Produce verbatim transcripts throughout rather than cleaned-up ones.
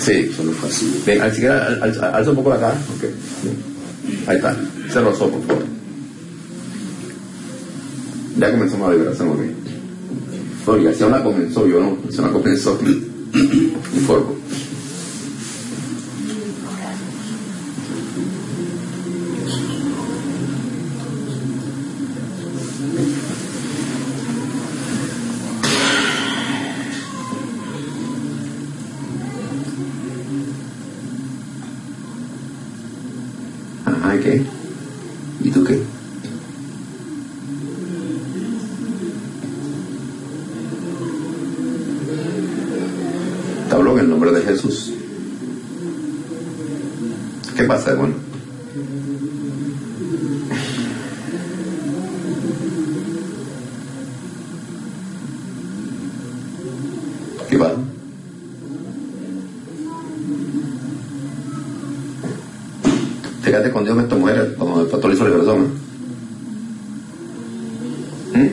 Sí. Eso no es fácil. Bien, al siquiera, al, al, alza un poco la cara. Okay. Ahí está. Cerra los ojos, por favor. Ya comenzamos la liberación, ok. Oye, si una comenzó, yo no. Si una comenzó, informo. Ajá, ¿y qué? ¿Y tú qué? Te hablo en el nombre de Jesús. ¿Qué pasa, hermano? ¿Qué pasa? Te quedaste escondido con esta mujer cuando el pastor hizo la liberación. ¿Mm?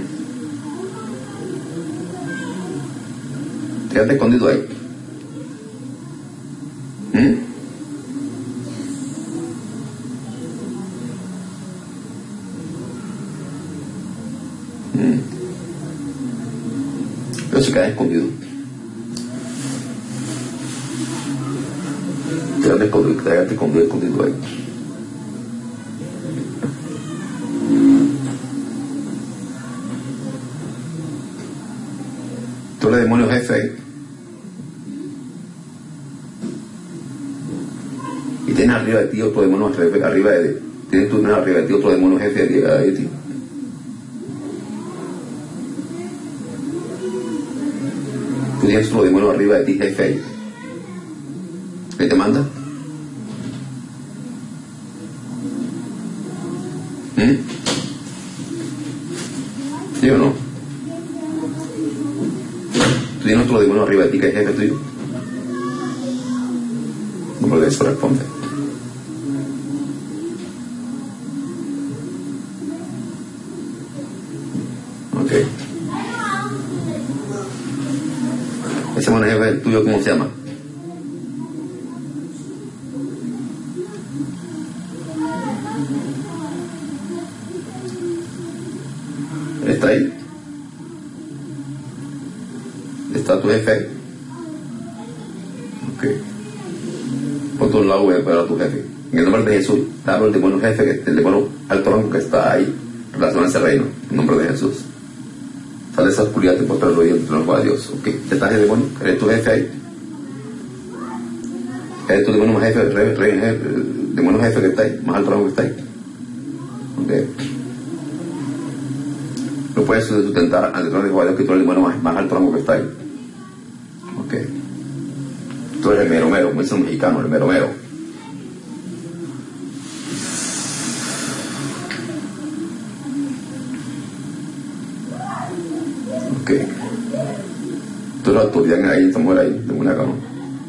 Te quedaste escondido ahí. ¿Mm? ¿Mm? Pero se queda escondido. Te quedaste escondido, te quedaste escondido, escondido ahí. Tú eres demonio jefe ahí. Y tienes arriba de ti otro demonio arriba de ti. Tienes tú arriba de ti otro demonio jefe de, de ti. Tú tienes otro demonio arriba de ti jefe ahí. ¿Qué te manda? ¿Mm? ¿Sí o no? Tú tienes otro demonio arriba de ti que es jefe tuyo. No de eso responde. Ok. Ese demonio jefe tuyo, ¿cómo se llama? ¿Está ahí? ¿Está tu jefe ahí? Ok. Por todos lados voy a esperar a tu jefe. En el nombre de Jesús, te hablo el demonio jefe, que, el demonio al trono que está ahí, en relación a ese reino. En nombre de Jesús. Sale esa oscuridad y postra el oído entre los ojos de Dios. Ok. ¿Estás el demonio? ¿Eres tu jefe ahí? ¿Eres tu demonio más jefe, el, rey, rey, el demonio jefe que está ahí? Más al trono que está ahí. Ok. No puedes sustentar al trono de Jehová Dios, que tú eres el demonio más, más al trono que está ahí. Ok. Tú eres el mero mero, como dice un mexicano, el mero mero. Ok. Tú eres la autoridad ahí, esta mujer ahí, de una cama.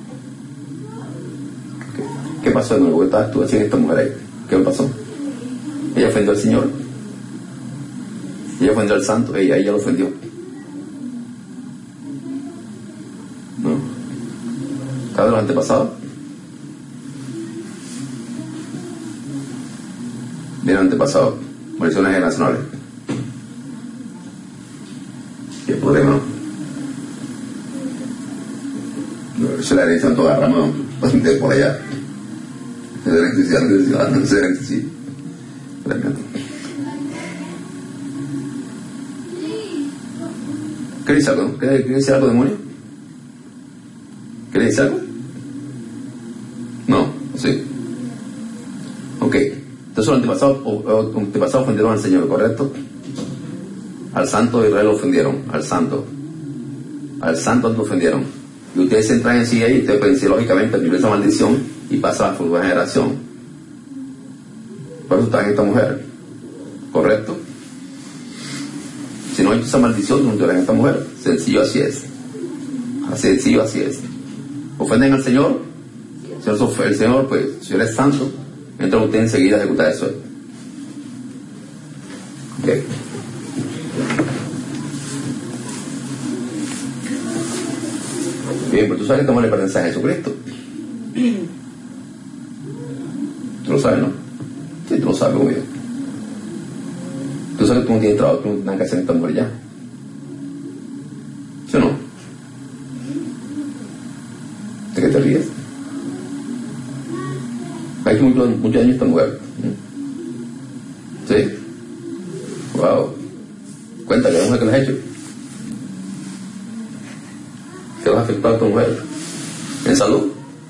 Okay. ¿Qué pasó de nuevo? ¿Qué estabas tú haciendo esta mujer ahí? ¿Qué pasó? Ella ofendió al Señor. Ella ofendió al santo, ella, ella lo ofendió. ¿No? ¿Cada de los antepasados? Bien antepasado, maldiciones generacionales. ¿Qué problema? No, se la herencia en toda rama de por allá. Se la herencia, no se la herencia, sí. ¿Qué dice algo? ¿Qué dice algo, demonio? ¿Qué dice algo? No, sí. Ok. Entonces los antepasados, los antepasados ofendieron al Señor, ¿correcto? Al santo de Israel lo ofendieron, al santo. Al santo lo ofendieron. Y ustedes entran en sí ahí, ustedes pueden decir, lógicamente, vivir esa maldición y pasa a la futura generación. Por eso está en esta mujer, ¿correcto? Si no hay esa maldición, no tendrán esta mujer. Sencillo, así es. Así sencillo, así es. Ofenden al Señor. El Señor, pues, si Él es santo, entonces usted enseguida ejecuta eso. Ok. Bien, pero tú sabes que esta mujer le pertenece a Jesucristo. Tú lo sabes, ¿no? Sí, tú lo sabes, muy bien. Tú sabes que tú no tienes trabajo, tú no tienes nada que hacer en esta mujer ya. ¿Sí o no? ¿De qué te ríes? Hay que muchos, muchos años esta mujer. ¿Sí? Wow. Cuéntale, ¿qué mujer que le has hecho? ¿Qué vas a afectar a tu mujer? ¿En salud?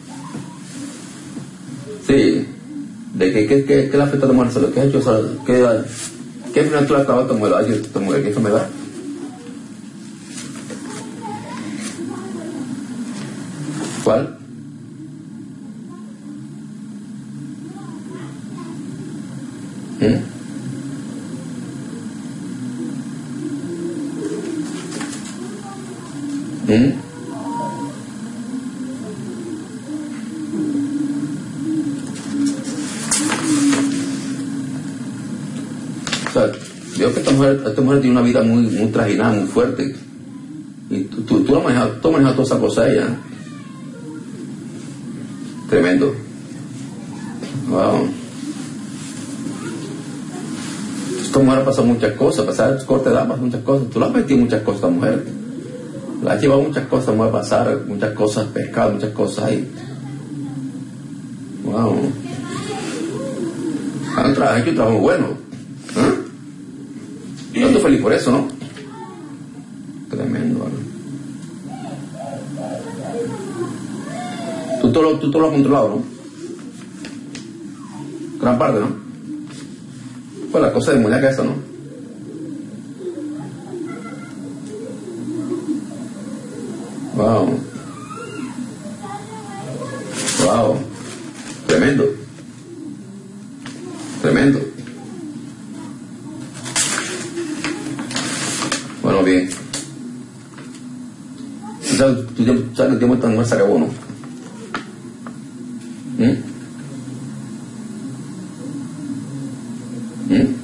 Sí. ¿De qué, qué, qué, qué le afecta a tu mujer en salud? ¿Qué has hecho? ¿Qué, qué enfermedad tú le has trabajado a tu mujer? Ay, tu mujer, ¿qué enfermedad? ¿Cuál? ¿Mm? ¿Mm? O sea, veo que esta mujer, esta mujer tiene una vida muy, muy trajinada, muy fuerte. Y tú, tú, tú, has manejado, tú has manejado toda esa cosa a ella. Tremendo. Wow. Esta mujer ha pasado muchas cosas, pasar corte de edad, muchas cosas. Tú la has metido muchas cosas a esta mujer. La has llevado muchas cosas, mujer, a pasar, muchas cosas, pescado, muchas cosas ahí. Wow. Han tra- hecho un trabajo bueno. ¿Eh? Yo estoy feliz por eso, ¿no? Tremendo, ¿no? Tú todo, lo, tú todo lo has controlado, ¿no? Gran parte, ¿no? Pues la cosa de muñeca esa, ¿no? Wow. Wow. Tremendo. Tremendo. Bueno, bien. ¿Tú sabes, tú sabes que el tiempo esta mujer se acabó, no? ¿Mm? ¿Mm?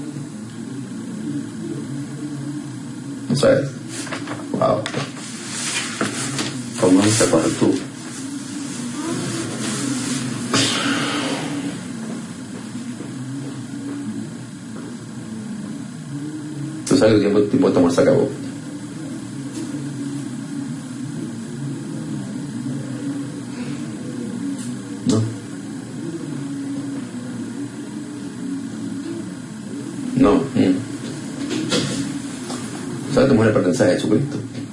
¿No sabes? Wow. ¿Cómo se para tú? Tú sabes que el tiempo, el tiempo de tomar se acabó. ¿No? No. Mm. ¿Sabes que tu mujer pertenece a Jesucristo?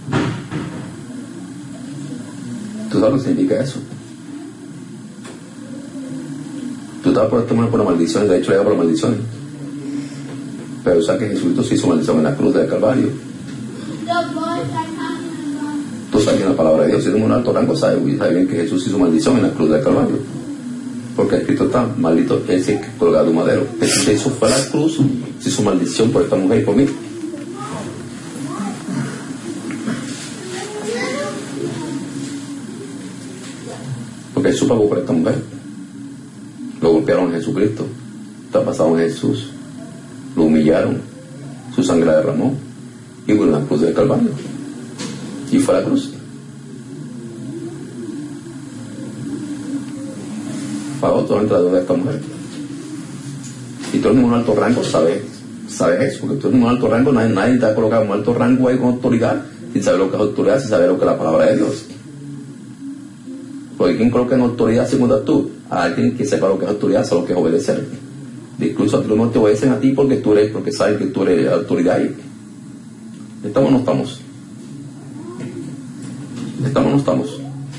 ¿Tú sabes lo que significa eso? Tú estabas por esta mujer por la maldición, de hecho le da por la maldición. Pero sabes que Jesucristo se hizo maldición en la cruz del Calvario. Tú sabes que en la palabra de Dios, si eres un alto rango, sabes, sabes bien que Jesús hizo maldición en la cruz del Calvario. Porque escrito está, maldito es el que colgado de un madero. Jesús se hizo fue a la cruz, se hizo maldición por esta mujer y por mí. Porque Jesús pagó por esta mujer. Lo golpearon a Jesucristo, traspasaron a Jesús, lo humillaron, su sangre la derramó y murió en la cruz del Calvario. Y fue a la cruz. Pagó toda la entrada de esta mujer. Y tú eres un alto rango, sabes, sabes eso, porque tú eres un alto rango, nadie, nadie te ha colocado en un alto rango ahí con autoridad, sin saber lo que es autoridad, sin saber lo que es la palabra de Dios. Porque ¿quién coloca en autoridad según tú? A alguien que sepa lo que es autoridad, sabe lo que es obedecer. Incluso a ti no te obedecen a ti porque tú eres, porque saben que tú eres autoridad ahí. ¿Estamos o no estamos? ¿Estamos o no estamos?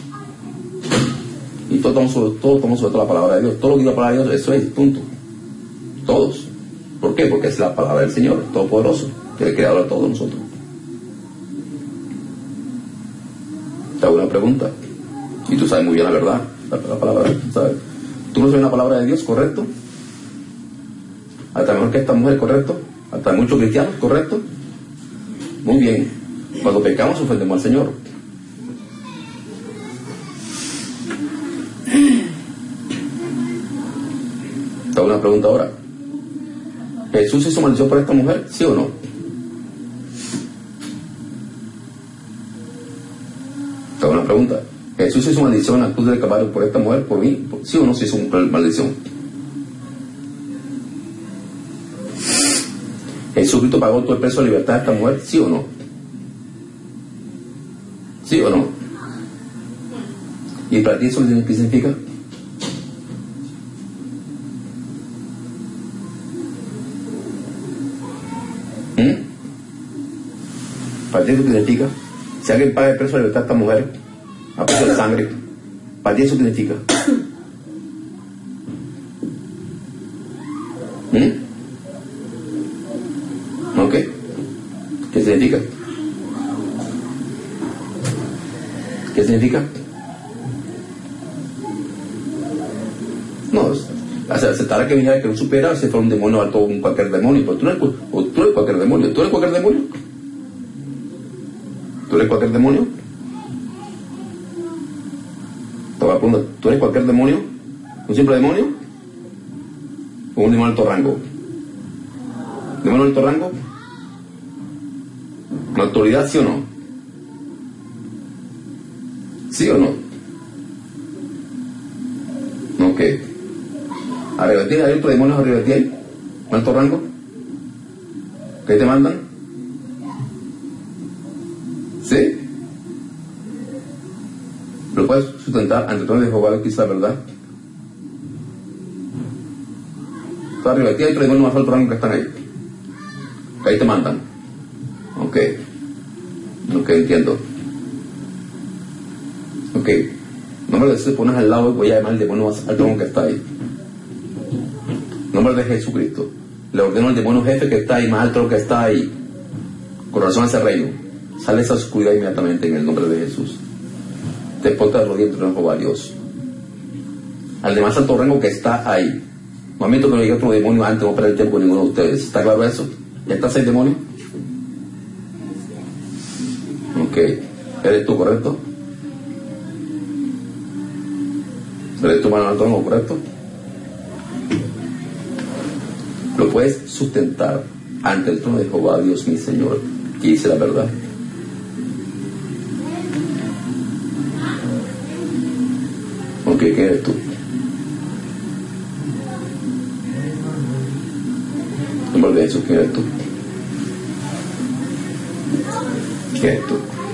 Y todos estamos sobre, todos estamos sobre toda la palabra de Dios. Todo lo que diga la palabra de Dios, eso es, punto. Todos. ¿Por qué? Porque es la palabra del Señor, Todopoderoso, que es el creador de todos nosotros. ¿Te hago una pregunta? Y tú sabes muy bien la verdad, la, la palabra, ¿sabes? ¿Tú no sabes una palabra de Dios, correcto? Hasta mejor que esta mujer, correcto. Hasta muchos cristianos, correcto. Muy bien. Cuando pecamos ofendemos al Señor. Te hago una pregunta ahora. ¿Jesús hizo maldición por esta mujer? ¿Sí o no? Te hago una pregunta. ¿Jesús Jesús hizo maldición en la cruz del Calvario por esta mujer, por mí, ¿sí o no se hizo maldición? ¿Jesucristo pagó todo el precio de libertad de esta mujer, sí o no? ¿Sí o no? ¿Y para ti eso qué significa? ¿Mm? ¿Para ti eso qué significa? Si alguien paga el precio de libertad de esta mujer, a precio de sangre, ¿para ti eso qué significa? ¿Mm? ¿Ok? ¿Qué significa? ¿Qué significa? No, aceptar que viniera que no supiera si fuera un demonio alto o un cualquier demonio, pero tú no eres, o tú eres cualquier demonio, tú eres cualquier demonio, tú eres cualquier demonio. Te voy a preguntar, ¿tú eres cualquier demonio? ¿Un simple demonio? ¿O un demonio de alto rango? ¿Demonio de alto rango? ¿Una autoridad, sí o no? ¿Sí o no? Ok. ¿Arriba de ti hay otros demonios arriba de ti? ¿En alto rango? ¿Qué te mandan? ¿Sí? ¿Lo puedes sustentar ante todo de Jehová que es la verdad? Está arriba de ti hay otros demonios más alto rango que están ahí. Que ahí te mandan. Ok. Ok, entiendo. Ok. Nombre de Jesús, pones al lado y voy a llamar al demonio más alto rango que está ahí. Nombre de Jesucristo. Le ordeno al demonio jefe que está ahí, más alto que está ahí, con razón a ese reino. Sale esa oscuridad inmediatamente en el nombre de Jesús. Te porta de rodillas en Jehová Dios. Al de más alto rango que está ahí. No admito que no llegue otro demonio antes, no perder el tiempo con ninguno de ustedes. ¿Está claro eso? ¿Ya estás ahí, demonio? Ok. ¿Eres tú, correcto? ¿Eres tú, mano alto rango, correcto? Lo puedes sustentar ante el trono de Jehová Dios mi Señor, que dice la verdad. Ok, ¿qué eres tú? En nombre de Jesús, ¿quién eres tú? ¿Quién eres tú?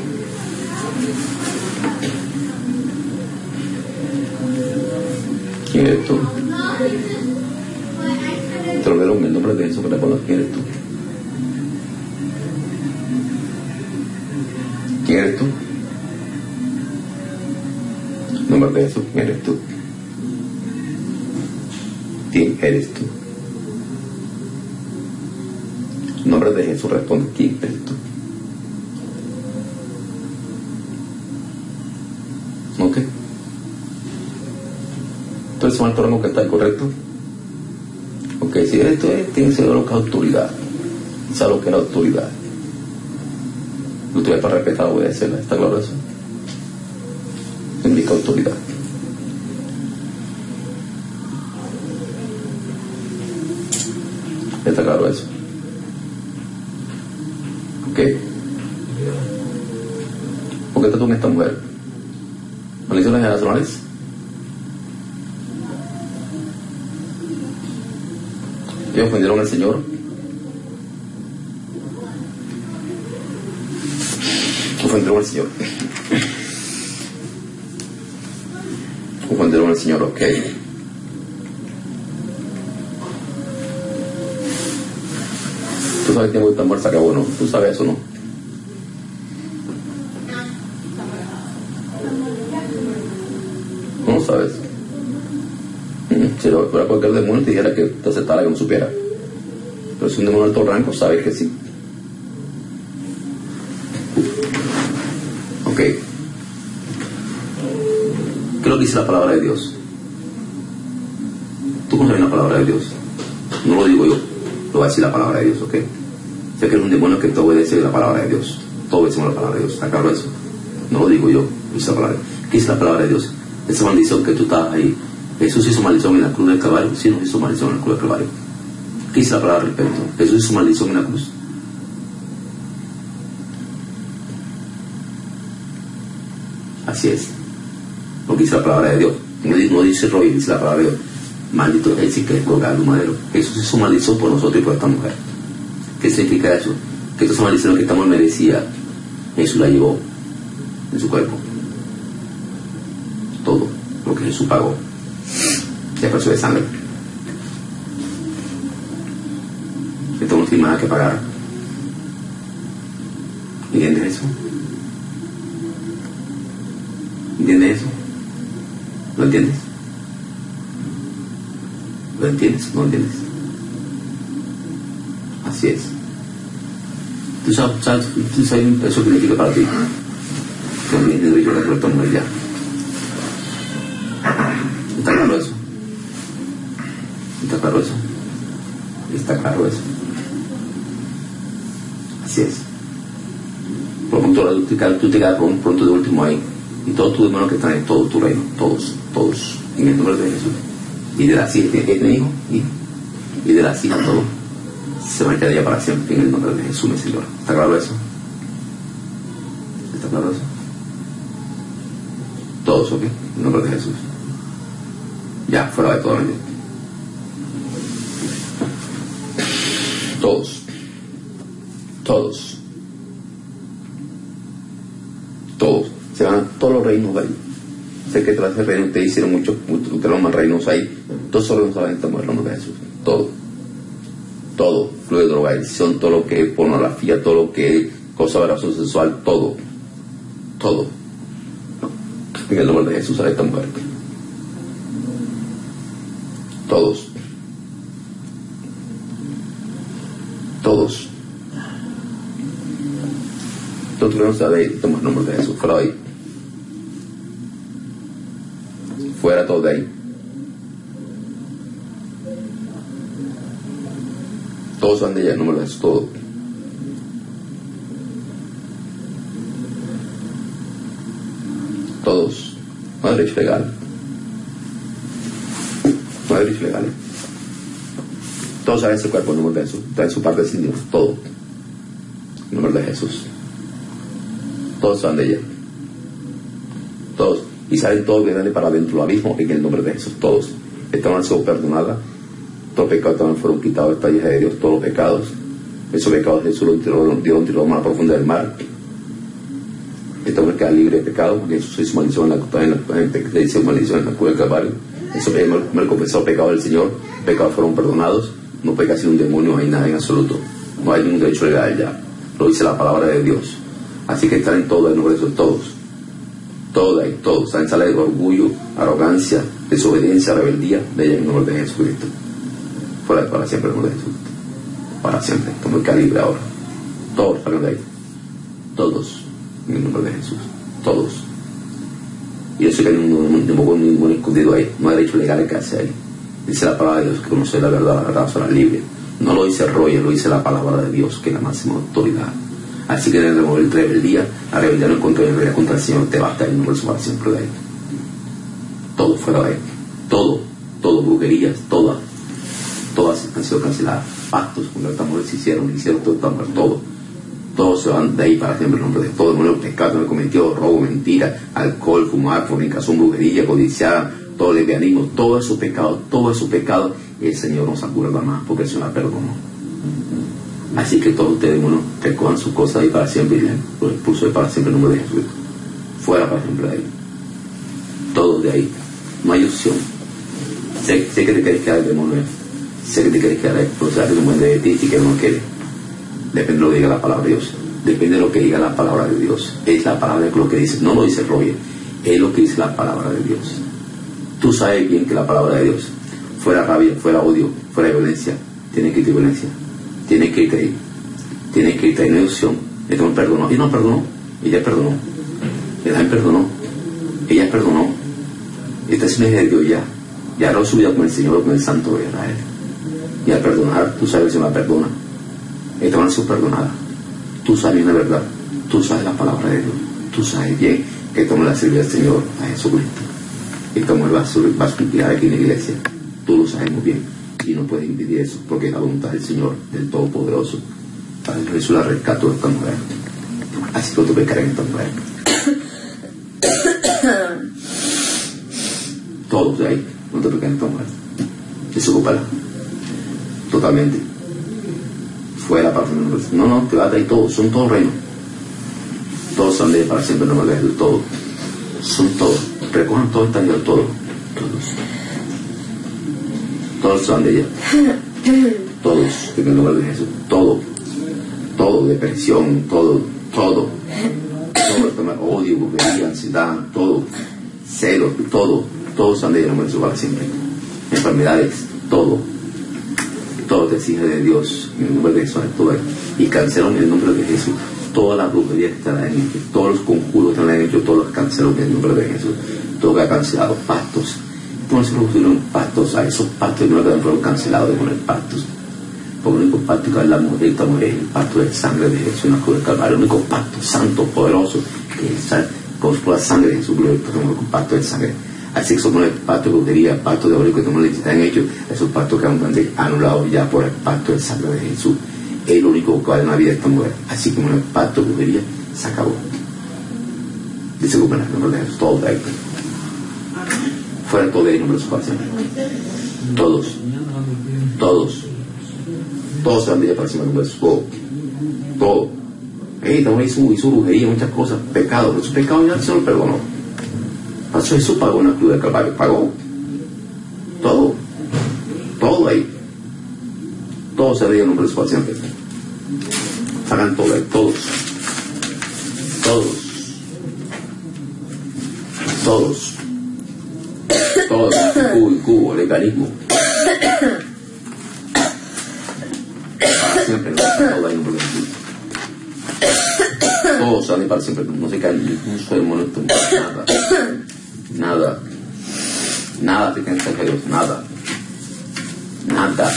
¿Quién eres tú? Te lo veo en el nombre de Jesús, que te acuerdas quién eres tú. ¿Quién eres tú? En nombre de Jesús, ¿quién eres tú? ¿Quién eres tú? En nombre de Jesús responde, ¿quién eres tú? ¿Ok? Entonces, ¿es alto rango que está correcto? Ok, si esto es, tiene que ser lo que es autoridad. ¿Sabes lo que es la autoridad? La autoridad para respetar, obedecerla. ¿Está claro eso? Indica autoridad. ¿Está claro eso? Ok. ¿Por qué estás tú con esta mujer? ¿Maldiciones generacionales? Ellos ofendieron al Señor. Ofendieron al Señor. Ofendieron al Señor, ok. Tú sabes que tiempo esta mujer se acabó, ¿no? Tú sabes eso, ¿no? No lo sabes. Si fuera cualquier demonio te dijera que te aceptara que no supiera. Pero si un demonio de alto rango, sabes que sí. Ok. ¿Qué es lo que dice la palabra de Dios? Tú conoces la palabra de Dios. No lo digo yo, lo va a decir la palabra de Dios, ¿ok? Sé que eres un demonio que te obedece la palabra de Dios. Todos obedecemos la palabra de Dios. ¿Está claro eso? No lo digo yo, dice la palabra. ¿Qué dice la palabra de Dios? Esa maldición que tú estás ahí. Jesús hizo maldición en la cruz del Calvario. Sí, no hizo maldición en la cruz del Calvario. ¿Qué dice la palabra al respecto? Jesús hizo maldición en la cruz. Así es. lo que dice la palabra de Dios. No dice Roy, dice la palabra de Dios. Maldito es el que es colgado en un madero. Jesús hizo maldición por nosotros y por esta mujer. ¿Qué significa eso? Que esa maldición que estamos merecía, Jesús la llevó en su cuerpo. Todo lo que Jesús pagó de precio de sangre. Esto no tiene nada que pagar. ¿Entiendes eso? ¿Entiendes eso? ¿Lo entiendes? ¿Lo entiendes? ¿No entiendes? Así es. ¿Tú sabes, sabes, tú sabes eso significa para ti? Que no tienes derecho a la puerta no ya. ¿Está claro eso? ¿Está claro eso? ¿Está claro eso? Así es. Por lo tanto, tú te quedas, tú te quedas pronto de último ahí. Y todos tus hermanos que están en todo tu reino, todos, todos, en el nombre de Jesús. Y de las hijas, este hijo, y, y de las hijas, todos, se van a quedar ya para siempre en el nombre de Jesús, mi Señor. ¿Está claro eso? ¿Está claro eso? Todos, ¿ok? En el nombre de Jesús. Ya, fuera de todo el Todos. Todos. Todos. Se van todos los reinos de ahí. Sé que tras el reino ustedes hicieron muchos, muchos ustedes los más reinos ahí. Todos solo nos saben tomar el nombre de Jesús. Todo. Todo. Fluye de drogadicción, todo lo que es pornografía, todo lo que es cosa de abuso sexual, todo. Todo. En el nombre de Jesús a esta mujer. Todos. Todos. Todos no saben tomar el nombre de Jesús. Fuera de ahí. Fuera todo de ahí. Todos van de ella, no me lo des todo. Todos. No hay derecho legal. No hay derecho legal. Todos saben su cuerpo, en nombre de Jesús. Está en su parte sin Dios. Todo. En nombre de Jesús. Todos van de ella. Todos. Y salen todos de para dentro del abismo en el nombre de Jesús. Todos. Esta han sido perdonadas. Todos los pecados también fueron quitados de esta hija de Dios. Todos los pecados. Esos pecados Jesús los tiró, Dios los tiró a la profunda del mar. Esta mujer queda libre de pecado porque Jesús hizo maldición en la, en la, en, le hizo maldición en la cruz del Calvario. Eso me confesó el pecado del Señor. Los pecados fueron perdonados. No peca sin un demonio, no hay nada en absoluto. No hay ningún derecho legal ya. Lo dice la palabra de Dios. Así que están en todo el nombre de Jesús, todos. Todo ahí, todos. Están en sala de orgullo, arrogancia, desobediencia, rebeldía, de ella en el nombre de Jesucristo. Fuera para siempre el nombre de Jesús. Para siempre. Como el calibre ahora. Todos salgan de ahí. Todos. En el nombre de Jesús. Todos. Y yo sé que hay ningún, ningún escondido ahí. No hay derecho legal que hace ahí. Dice la palabra de Dios que conoce la verdad, la verdad será libre. No lo dice Roger, lo dice la palabra de Dios, que es la máxima autoridad. Así que deben remover rebeldía, la rebeldía no encontró en realidad contra el Señor, te basta y no lo para siempre de él. Todo fuera de él. Todo, todo, brujerías, todas, todas han sido canceladas. Pactos con el amor se hicieron, hicieron todo, todo, todo. Todos se van de ahí para siempre en nombre de todo. El mundo pecado me cometió, robo, mentira, alcohol, fumar, fornicación, brujería, codiciar, todo lesbianismo, todo eso pecado, todo eso pecado, el Señor nos acuerda más porque el Señor la perdonó. Así que todos ustedes, bueno, recojan sus cosas ahí para siempre y los expulso ahí para siempre en nombre de Jesús. Fuera para siempre de ahí. Todos de ahí. No hay opción. Sé, sé que te quieres quedar el demonio. Sé que te quieres quedar ahí, pero sabes que no puede de ti y que no quiere. Depende de lo que diga la palabra de Dios. Depende de lo que diga la palabra de Dios. Es la palabra de lo que dice. No lo dice Roger. Es lo que dice la palabra de Dios. Tú sabes bien que la palabra de Dios, fuera rabia, fuera odio, fuera violencia, tiene que ir de violencia. Tiene que ir ahí. Tiene que ir ahí. No hay opción. Ella no perdonó. Ella no perdonó. Ella perdonó. Ella perdonó. Ella perdonó. Esta es una hija de Dios ya. Ya no su vida con el Señor, con el Santo de Israel. Y al perdonar, tú sabes que se la perdona. Esta va a ser perdonada. Tú sabes la verdad. Tú sabes la palabra de Dios. Tú sabes bien que esta mujer la sirve al Señor, a Jesucristo. Esta mujer va a subir aquí en la iglesia. Tú lo sabes muy bien. Y no puedes impedir eso porque es la voluntad del Señor, del Todopoderoso. Para que Jesús la rescató de esta mujer. Así que tú pecarás en esta mujer. todos de ahí, no te preocupes, esta mujer. Desocúpala. Totalmente. Fuera para siempre. No, no, te vas de ahí todos, son todos reinos. Todos son de ellos para siempre, no me dejes, todos. Son todos. Recojan todos, están ellos, todos. Todos. Todos son de ella. Todos, en el nombre de Jesús. Todo. Todo, depresión, todo, todo. Todo, tomar odio, bobería, ansiedad, todo. Celos, todo. Todos son de ella, en el nombre de Jesús para siempre. Enfermedades, todo. Todo te exige de Dios, en el nombre de Jesús. Todo. Y cancelo en el nombre de Jesús toda la brujería que están en hecho, todos los conjuros que están en hecho, todos los cancelos en el nombre de Jesús. Todo que ha cancelado pactos. Entonces nos pusieron pactos, a esos pactos no fueron cancelados de poner pactos. Porque el único pacto que hablamos de esta mujer es el pacto de sangre de Jesús en la cruz del Calvario. El único pacto santo, poderoso, que es por la sangre de Jesús, el único pacto de sangre. Así que somos el pacto de brujería, el pacto de oro que todos los han hecho, esos pactos que han anulado ya por el pacto de sangre de Jesús. Es el único que vale en la vida de esta mujer. Así como el pacto de brujería se acabó. Dice que el nombre de Jesús, todos de ahí. Fuera todo de ahí, nombre de su padre. Todos. Todos. Todos se van de ella para encima del nombre de Jesús. Todo. Todo. Ey, estamos hizo, hizo brujería, muchas cosas, pecados. Pero su pecado ya se lo perdonó. Pasó Jesús, pagó en la cruz del Calvario. Pagó. Todo. Todo ahí. Todos se veían en nombre de su paciente. Hagan todo ahí, todos. Todos. Todos. Todos. Cubo, cubo, legalismo. Para siempre, no todo ahí en nombre de Jesús. Todos salen para siempre, no se cae ningún solo momento, nada. Nada. Nada te cansa que Dios, nada. Nada.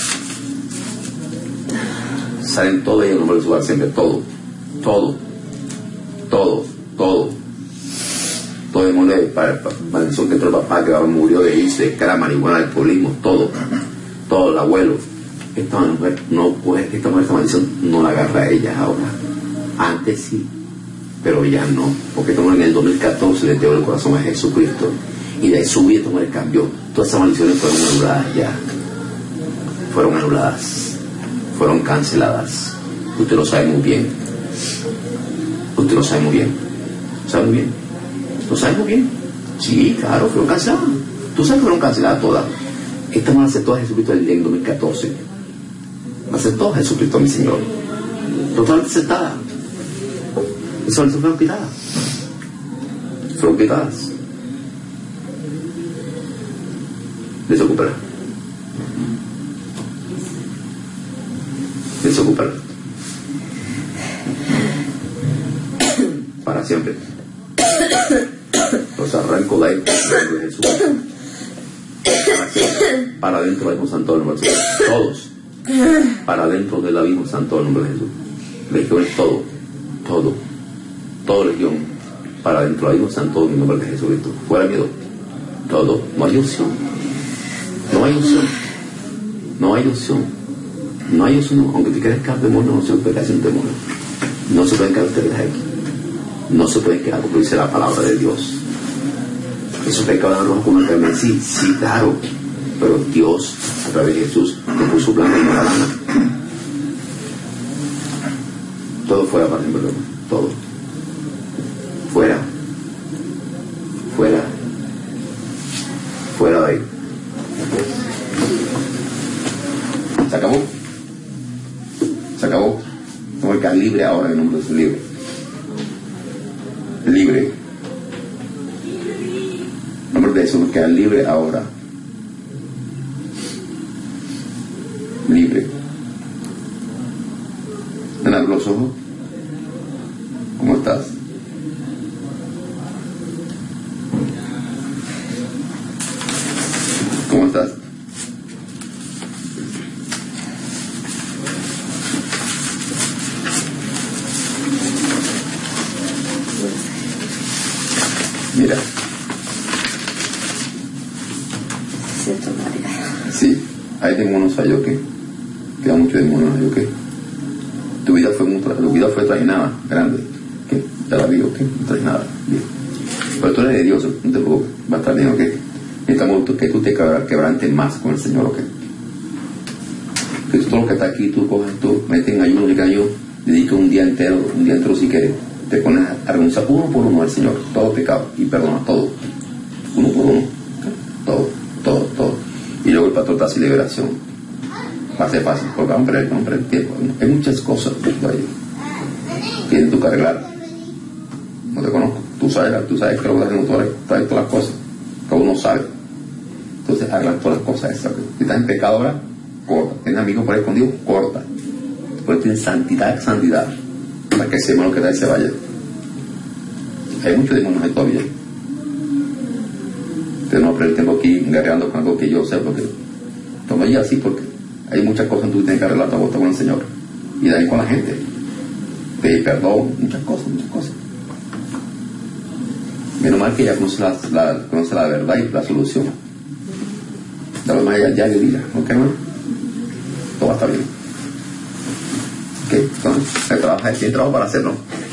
Salen todo ellos en nombre de su padre siempre, todo, todo, todo, todo, todo el mundo de maldición que entró el papá que murió de irse, de cara, marihuana, alcoholismo, todo, todo, el abuelo. Esta mujer no puede, esta mujer, esta maldición no la agarra a ella ahora. Antes sí, pero ya no, porque esta mujer en el dos mil catorce le dio el corazón a Jesucristo y de ahí su vida esta mujer cambió. Todas esas maldiciones fueron anuladas ya, fueron anuladas. Fueron canceladas. Usted lo sabe muy bien. Usted lo sabe muy bien. ¿Lo sabe muy bien? ¿Lo sabe muy bien? Sí, claro, fueron canceladas. Tú sabes que fueron canceladas todas. Esta mujer aceptó a Jesucristo en el dos mil catorce. Aceptó a Jesucristo, mi Señor. Totalmente aceptada. Esas fueron quitadas. Fueron quitadas. Desocúpala. Desocúpala. Para siempre. Los arranco de ahí, de Jesús. Para siempre. Para adentro del Santo del nombre de Jesús. Todos. Para adentro del abismo santo del nombre de Jesús. Legiones, todo. Todo. Todo legión. Para adentro del abismo santo del nombre de Jesucristo. Fuera miedo. Todo. No hay opción. No hay opción. No hay opción. No hay eso, no. Aunque te quieras quedar demonio, no se puede hacer un demonio. No se pueden quedar ustedes aquí. No se pueden quedar porque dice la palabra de Dios. Esos pecados de la roja como el Carmen, sí, sí, claro. Pero Dios, a través de Jesús, lo puso blanco y no la lana. Todo fuera para siempre, todo. Fuera. Fuera. Fuera de ahí. Se acabó. Se acabó. No voy a quedar libre ahora en el nombre de su libre. Libre. En nombre de Jesús, queda libre ahora. Libre. ¿Ven a los ojos? ¿Cómo estás? ¿Cómo estás? Mira. Sí, hay demonios allá, ¿qué? Queda mucho demonios allá, ¿qué? Tu vida fue muy, tu vida fue trajinada, grande, ¿qué? Ya la vi, ¿qué? Trajinada, bien. Pero tú eres de Dios, no te preocupes, va a estar bien, ¿ok? Necesitamos que tú te quebrantes más con el Señor, ¿ok? Que todo lo que está aquí, tú coges, tú metes en ayuno y ayuno, dedica un día entero, un día entero si quieres, te pones a renunciar uno por uno al Señor, todo pecado, y perdona todo, uno por uno, todo, todo, todo. Y luego el pastor te hace liberación. Va a ser fácil, porque vamos a perder, vamos a perder tiempo. Hay muchas cosas que tienes tú que arreglar. No te conozco, tú sabes, tú sabes que lo que estás haciendo todas, todas las cosas, que uno sabe. Entonces arregla todas las cosas esas. Si estás en pecado ahora, corta. Tienes amigos por ahí escondidos, corta. Después tienes santidad, santidad, para que ese hermano que tal se vaya. Hay muchos demonios ahí todavía. Entonces no perder el tiempo aquí guerreando con algo que yo sé, porque toma ya así, porque hay muchas cosas que tú tienes que arreglar tu voz con el Señor. Y de ahí con la gente. Pedir perdón, muchas cosas, muchas cosas. Menos mal que ella conoce la, la, conoce la verdad y la solución. De lo más allá ya le diga, ¿ok, hermano? Todo va a estar bien. Ok, entonces, el trabajo es trabajo para hacerlo.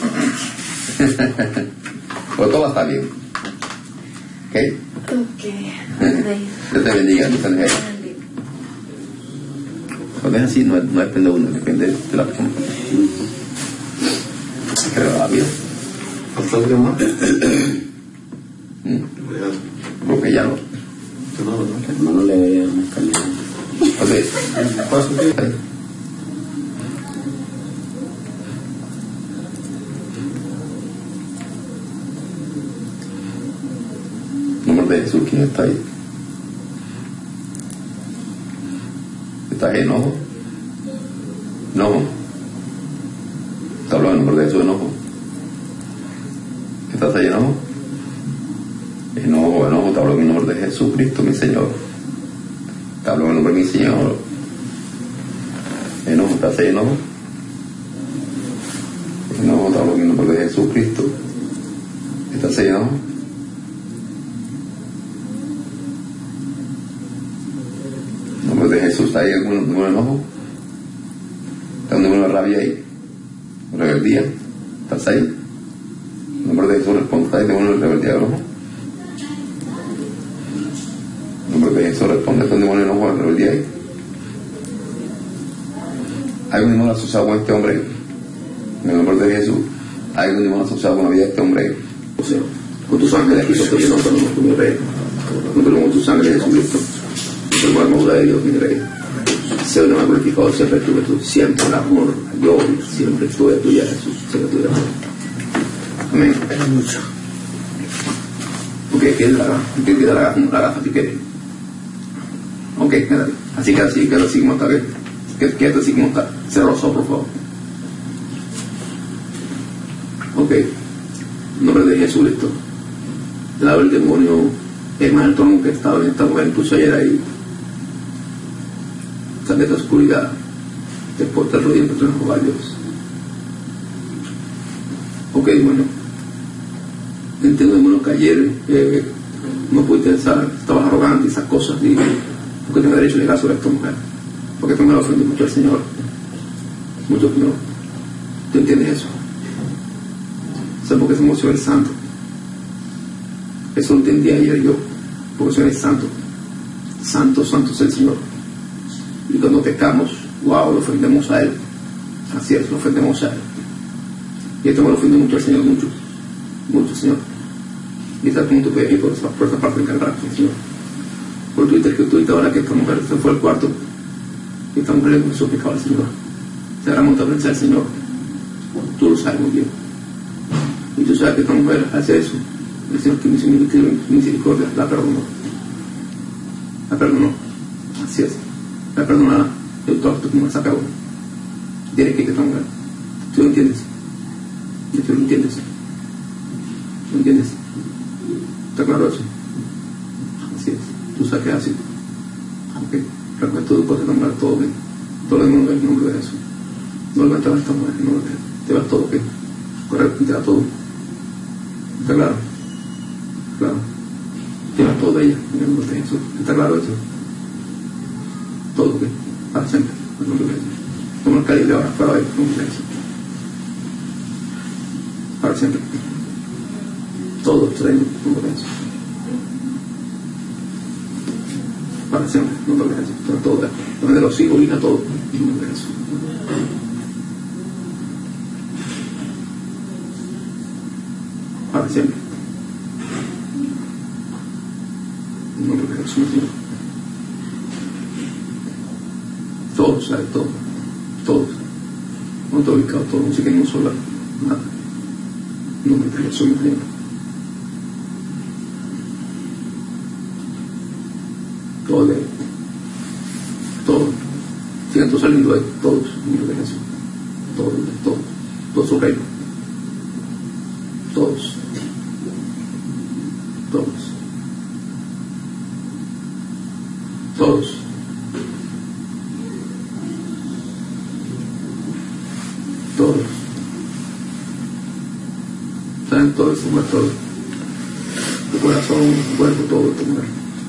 Pero todo va a estar bien. ¿Ok? Ok. Dios te bendiga, Dios te bendiga. Cuando es así, no, no depende de uno, depende de la persona. Pero la vida. ¿Hasta algo más? Creo que ya no. No, no le veo una escalera. Ok. Nombre de Jesús, ¿quién está ahí? ¿Está ahí enojo? No. Está hablando en nombre de Jesús, enojo. ¿Estás ahí enojo? Enojo, enojo, te hablo en el nombre de Jesucristo, mi Señor. Te hablo en el nombre de mi Señor. Enojo, ¿estás ahí enojo? Enojo, te hablo en el nombre de Jesucristo. ¿Estás ahí enojo? En nombre de Jesús, ¿está ahí algún número de enojo? ¿Está un número de rabia ahí? ¿Rebeldía? ¿Estás ahí? En nombre de Jesús, responde, ¿está ahí de número de rebeldía, enojo? En nombre de Jesús, responde, ¿está un demonio de enojo de rebeldía ahí? ¿Hay un demonio asociado con este hombre? En el nombre de Jesús, ¿hay un demonio asociado con la vida de este hombre? O sea, con tu sangre de Cristo, que yo no conozco, mi rey. No tengo con tu sangre de Jesucristo. Tengo la armadura de Dios, mi rey. Sea un glorificado, siempre tuve tú, siempre el amor, yo siempre tuve tuya, Jesús, siempre tuve amor. Amén. Mucho. Ok, ¿quieres la gafa? ¿Quieres la gafa? La gafa, si quieres. Ok, quédate. Así que así, quédate así como está, bien. Quédate así como está. Cierra los ojos, por favor. Ok. En nombre de Jesucristo. Lado el demonio, el mal trono que estaba en esta mujer, puso ayer ahí. Sale de oscuridad. Te porta el rodillo entre los caballos. Ok, bueno. Entiendo, demonio, que ayer eh, no pudiste estar, estabas arrogante y esas cosas, y porque tienes derecho de caso a esta mujer, porque esta mujer ofendió mucho al Señor, mucho que no. ¿Tú entiendes eso? ¿Sabes por qué somos Señor Santo? Eso lo entendí ayer yo, porque Señor es santo, santo, santo es el Señor, y cuando pecamos, wow, lo ofendemos a Él, así es, lo ofendemos a Él, y esta mujer ofendió mucho al Señor, mucho, mucho, Señor. Y está como tú puedes ir por esa, por esa parte encargarte, Señor. Por tu que tú ahora que esta mujer se fue al cuarto y esta mujer le comenzó a pecar al Señor. Se habrá montado a pensar al Señor. Tú lo sabes muy bien. Y tú sabes que esta mujer hace eso. El Señor que misericordia la perdonó. La perdonó. Así es. La perdonará. El torto como la sacó. Tiene que ir esta mujer. ¿Tú lo entiendes? ¿Tú lo entiendes? ¿Lo entiendes? ¿Está claro eso? Así es. Tú sabes que es así. Ok. Recuerda todo, puedes nombrar todo bien. Todo lo demás en el nombre de Jesús. No levantas a esta mujer en nombre de Jesús. Te va todo ok. Correcto, te va todo. ¿Está claro? Claro. Te va todo de ella en el nombre de Jesús. ¿Está claro eso? Todo ok. Para siempre. En el nombre de Jesús. Toma el calibre ahora para hoy en el nombre de Jesús. Para siempre. Todo extraño, como eso. para siempre, en nombre de Jesús. Todo, todo, de los hijos y a todo, en nombre de Jesús. Para siempre. En nombre de Jesús, Señor. Todos, ¿sabes? Todos. Todos. No te ubicado, todos. No sé qué no sola. Nada. En nombre de Jesús, Señor. Todo de él. Todo. Siento saliendo de él. Todos. En nombre de Jesús. Todos. Todos. Todo su reino. Todos. Todos. Todos. Todos. Saben todo eso, mujer, todo. Tu corazón, tu cuerpo, todo, tu mujer.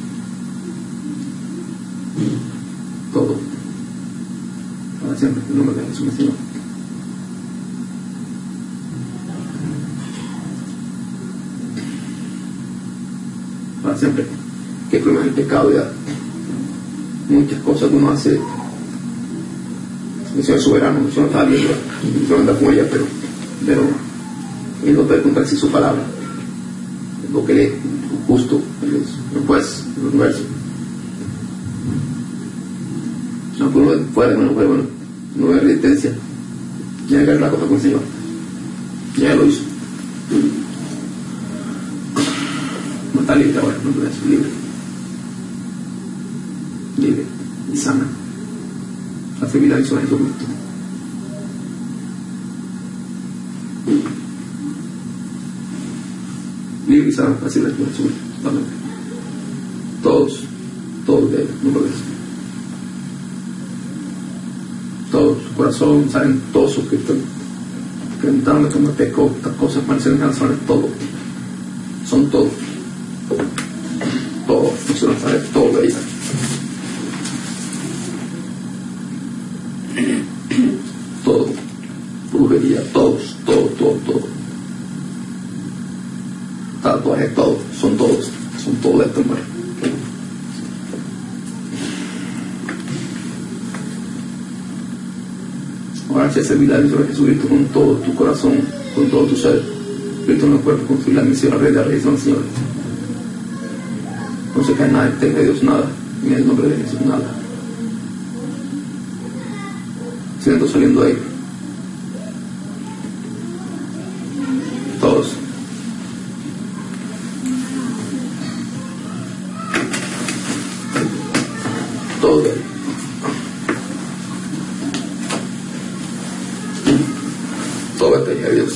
Todo. Para siempre, en nombre de Jesús, mi Señor. Para siempre. Que el problema es el pecado ya. Muchas cosas que uno hace. El Señor es soberano, el Señor está viendo, el Señor anda con ella, pero, pero Él no puede contradecir su palabra. Es lo que Él es justo, Él es el juez del universo. No, pero uno fuera, bueno, fuera, bueno, no hay resistencia, ya hay que hacer la cosa con el Señor. Ya lo hizo. No está libre ahora, no puede ser libre. Libre y sana. Hace vida y sobre Jesucristo. Libre y sana, así la Jesucristo. Todos, todos de él, no lo ves. Todos, su corazón, saben todos sus que están intentando que me peco, estas cosas parecen canciones, todo. Son todos. Todos, no se lo sabe todo de ella. Todo, brujería, todos, todo, todo, todo. Tatuaje, todo, son todos, son todos de este hombre. Ahora se hace milagro sobre Jesucristo con todo tu corazón, con todo tu ser, Cristo en el cuerpo, construir la misión, la rey de reyes, Señor. No se cae nada, tenga de Dios nada, en el nombre de Jesús nada. Siento saliendo ahí. Todos. Todos de ahí. Todo este día, Dios.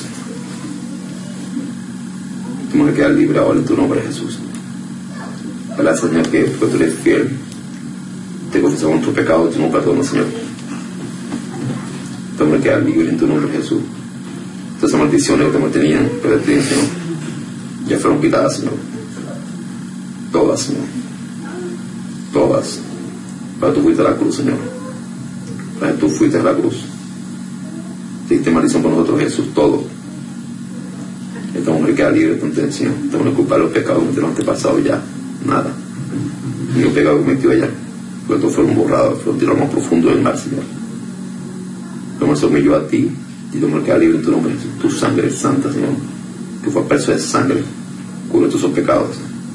Tenemos que quedar libre ahora en tu nombre, Jesús. Para Señor, que tú eres fiel. Te confesamos nuestros pecados, tú no perdonas, Señor. Tenemos que quedar libre en tu nombre, Jesús. Todas esas maldiciones que te mantenían, pero ti, Señor, ya fueron quitadas, Señor. Todas, Señor. Todas. Para tú fuiste a la cruz, Señor. Para tú fuiste a la cruz. Te diste maldición por nosotros, Jesús, todo. Esta mujer queda libre de tu intención. Tenemos que culpar los pecados de los antepasados ya. Nada. Ni un pecado cometió ella. Porque todos fueron borrados, fueron tirados más profundo del mar, Señor. Como se humilló a ti, y tu mujer queda libre en tu nombre, Jesús. Tu sangre es santa, Señor. Que fue a precio de sangre. Cubre todos esos pecados.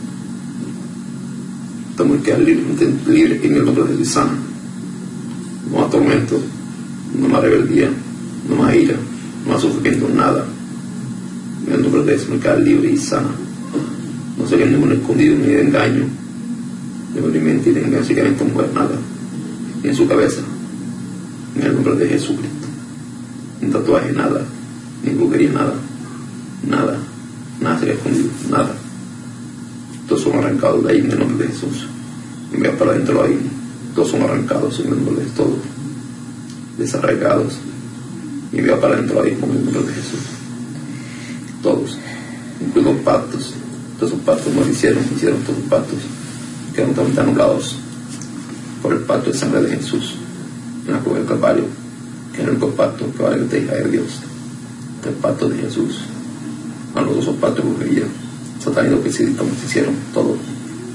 Tu mujer queda libre, libre en el nombre de Jesús, sana. No más tormento, no más rebeldía, no más ira, no más sufrimiento, nada. En el nombre de Jesús, me queda libre y sana. No sería ningún escondido ni de engaño, ni mentira, ni engaño, esta mujer, nada. Ni en su cabeza. En el nombre de Jesucristo. Ni tatuaje, nada. Ni brujería, nada. Nada. Nada sería escondido, nada. Todos son arrancados de ahí en el nombre de Jesús. Y me voy para adentro ahí. Todos son arrancados en el nombre de todos. Desarraigados. Y me voy para adentro ahí con el nombre de Jesús. Todos. Incluidos pactos. Todos esos pactos no lo hicieron, hicieron todos los pactos. Quedaron totalmente anulados por el pacto de sangre de Jesús en la cruz del Calvario, que era el único pacto que vale que te hija de Dios, el pacto de Jesús. A los dos son pactos de brujería, satánicos que sí, como se hicieron, todo.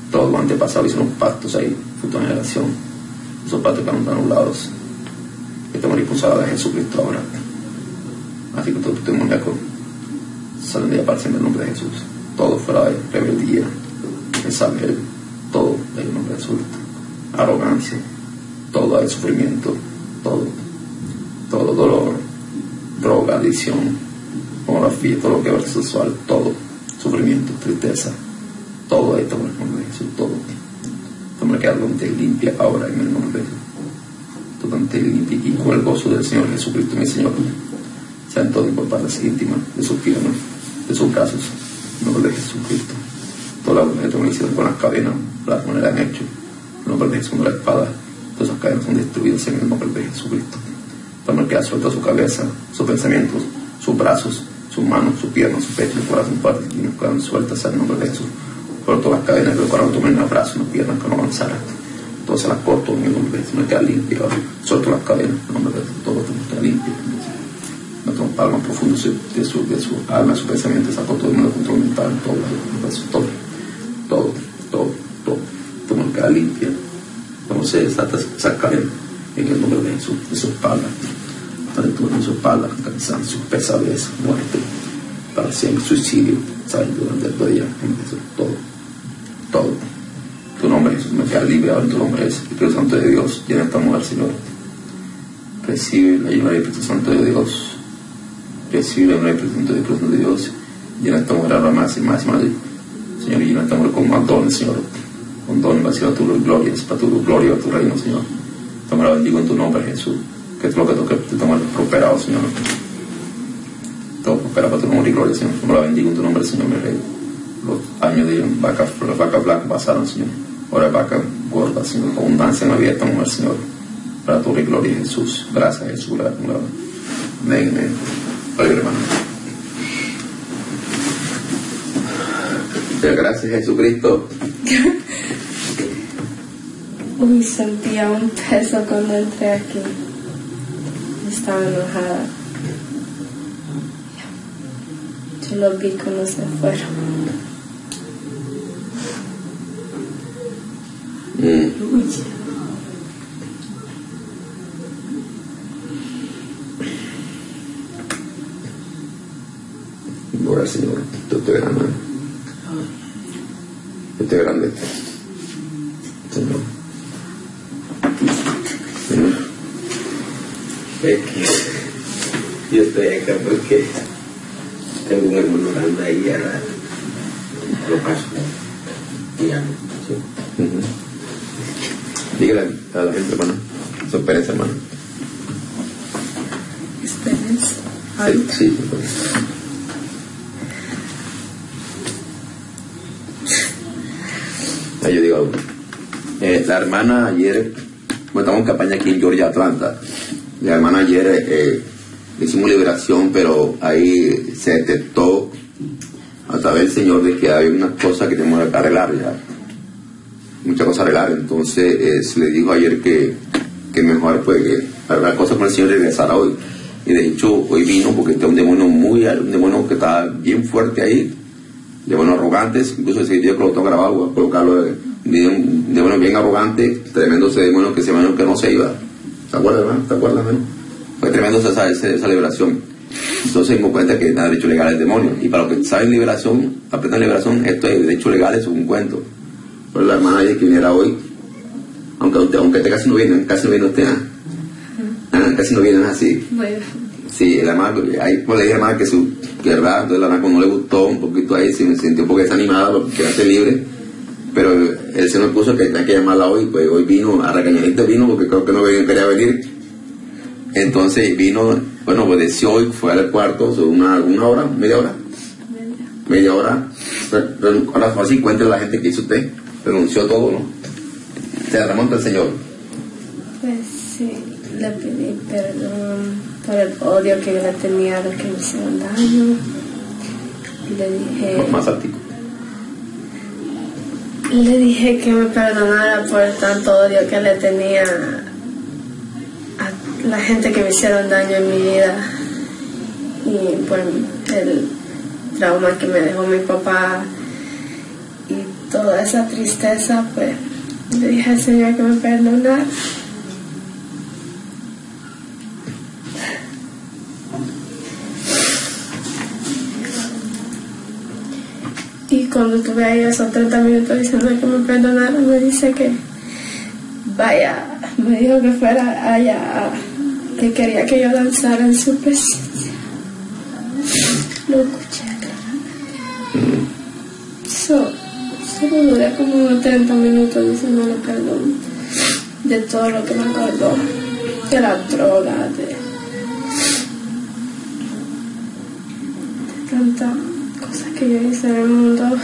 Todos los antepasados hicieron pactos ahí, futura generación. Esos pactos quedaron anulados. Estamos impulsados de Jesucristo ahora. Así que todo tu demoníaco salen de para siempre en el nombre de Jesús. Todo fuera de rebeldía, Isabel, todo en el nombre de Jesús. Arrogancia, todo hay sufrimiento, todo, todo dolor, droga, adicción, pornografía, todo lo que es sexual, todo, sufrimiento, tristeza, todo esto en el nombre de Jesús, todo. Toma que algo te limpia ahora en el nombre de Jesús. Totalmente limpia y con el gozo del Señor Jesucristo, mi Señor. Sean todos por partes íntimas de sus piernas, de sus brazos, en el nombre de Jesucristo. Todas las mujeres que hicieron con las cadenas, las maneras han hecho, en el nombre de Jesús, con la espada, todas esas cadenas son destruidas en el nombre de Jesucristo. Toma que ha suelto su cabeza, sus pensamientos, sus brazos, sus manos, sus piernas, su pecho, su corazón, partes y nos quedan sueltas en el nombre de Jesús. Por todas las cadenas que el corazón tomen en los brazos, en las piernas, que no avanzaran. Todas se las corto en el nombre de Jesús, me queda limpio. Suelto las cadenas en el nombre de Jesús, todo me queda limpio. Nuestro palma profundo de su, de su alma, de su pensamiento, sacó todo el mundo control mental, todo, todo, todo, todo, todo, todo me queda limpio. Entonces, esa cadena en el nombre de Jesús, de su espalda, para tu en su espalda, cansancio, su pesadez, muerte, para siempre, suicidio, saben, durante el día, en Jesús, todo, todo. Tu nombre, Jesús, me queda libre ahora en tu nombre, es el Espíritu Santo de Dios, llena esta mujer, Señor. Recibe la ayuda del Espíritu Santo de Dios. Recibe la ayuda del Espíritu Santo de Dios. Llena esta mujer ahora más y más y más. Señor, llena esta mujer con más dones, Señor. Con dones para tu gloria, para tu gloria, para tu reino, Señor. Te la bendigo en tu nombre, Jesús. Que es lo que toque, te tomas prosperado, Señor. Todo prospera para tu nombre y gloria, Señor. Te la bendigo en tu nombre, Señor, mi Rey. Los años de vacas, las vacas blancas pasaron, Señor. Ahora vacas gordas, Señor. Abundancia en la vida de esta mujer, Señor. Para tu gloria, Jesús. Gracias, Jesús. Gracias. Amén, amén. Vale, hermano. Gracias, Jesucristo. Uy, sentía un peso cuando entré aquí. Estaba enojada. Yo lo vi cuando se fueron. Mm. Uy. Gloria al Señor. Yo te grande. Yo te grande. Señor. Yo estoy acá porque tengo un hermano grande ahí, ahora lo paso. Y ya, sí. Uh-huh. Dígale a la gente, hermano, su experiencia, hermano. ¿Experiencia? Sí, sí. Ah, yo digo algo. Eh, la hermana ayer, bueno, estamos en campaña aquí en Georgia, Atlanta. La hermana ayer eh, hicimos liberación, pero ahí se detectó a través del Señor de que hay unas cosas que tenemos que arreglar ya. Muchas cosas a arreglar. Entonces eh, se le dijo ayer que, que mejor pues que arreglar cosas con el Señor y regresar hoy. Y de hecho hoy vino porque está un demonio muy, un demonio que está bien fuerte ahí, demonios arrogantes, incluso ese video que lo tengo grabado, voy a colocarlo, de un demonio bien arrogante, tremendo ese demonio que ese demonio que no se iba. ¿Te acuerdas, hermano? ¿Te acuerdas, hermano? Fue tremendo esa, esa, esa liberación. Entonces me cuenta que nada de derecho legal es demonio. Y para los que saben liberación, aprendan liberación, esto es derecho legal, es un cuento. Pero la hermana dice que viniera hoy, aunque usted, aunque usted casi no viene, casi no viene usted, ¿eh? Ah, casi no vienen así. Bueno. Sí, la hermana, ahí pues le dije a la hermana que su, que verdad, entonces la hermana cuando no le gustó un poquito ahí, se me sintió un poco desanimada porque quería ser libre. Pero el Señor puso que tenía que llamarla hoy, pues hoy vino, a regañadito vino porque creo que no quería venir. Entonces vino, bueno, obedeció hoy, fue al cuarto, una, una hora, media hora, media hora. Ahora así cuente la gente que hizo usted, renunció a todo, ¿no? Se remonta el Señor. Pues sí, le pedí perdón por el odio que yo le tenía a los que me hicieron daño. Y le dije... Más altico. Le dije que me perdonara por tanto odio que le tenía a la gente que me hicieron daño en mi vida y por el trauma que me dejó mi papá y toda esa tristeza, pues le dije al Señor que me perdonara. Y cuando estuve ahí esos treinta minutos diciendo que me perdonara, me dice que vaya, me dijo que fuera allá, que quería que yo danzara en su presencia. Lo escuché claramente. So, solo duré como unos treinta minutos diciéndole perdón de todo lo que me acordó, de la droga, de, de tantas cosas que yo hice en el mundo.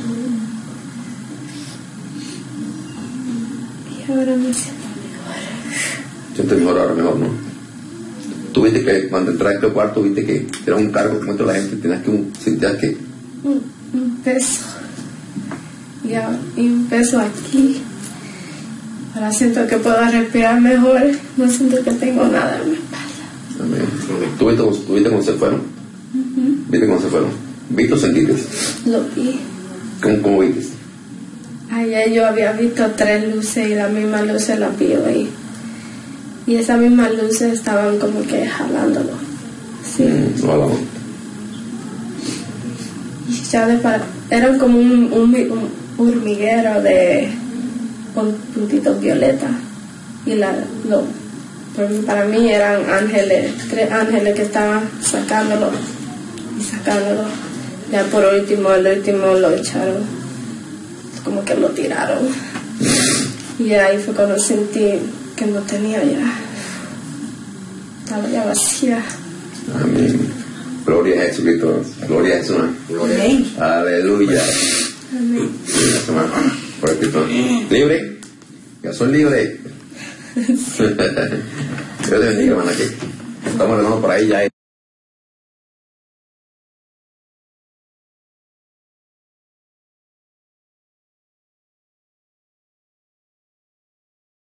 Y ahora me siento mejor. Siento mejor ahora, mejor, ¿no? Tú viste que cuando entraste al cuarto, viste que era un cargo como entre la gente, tenías que un, sentías que... Un, un peso. Y, ahora, y un peso aquí. Ahora siento que puedo respirar mejor. No siento que tengo nada en mi espalda. Amén. ¿Tú viste, tú viste cómo se fueron? Uh-huh. ¿Viste cómo se fueron? ¿Viste o sentiste? Lo vi. ¿Cómo, cómo viste? Ayer yo había visto tres luces y las mismas luces las vi hoy. Y esas mismas luces estaban como que jalándolo. Sí. Mm, no, no. Y ya de para... Eran como un, un, un hormiguero de puntitos violetas. Y la, lo, para mí eran ángeles, tres ángeles que estaban sacándolo y sacándolo. Ya por último, el último lo echaron, como que lo tiraron. Y ahí fue cuando sentí que no tenía ya, estaba ya vacía. Amén. Gloria a Jesucristo. Gloria a Jesús. Amén. Aleluya. Amén. Por Cristo. Libre. Yo soy libre. Dios te bendiga, hermana. Estamos hermanos por ahí ya.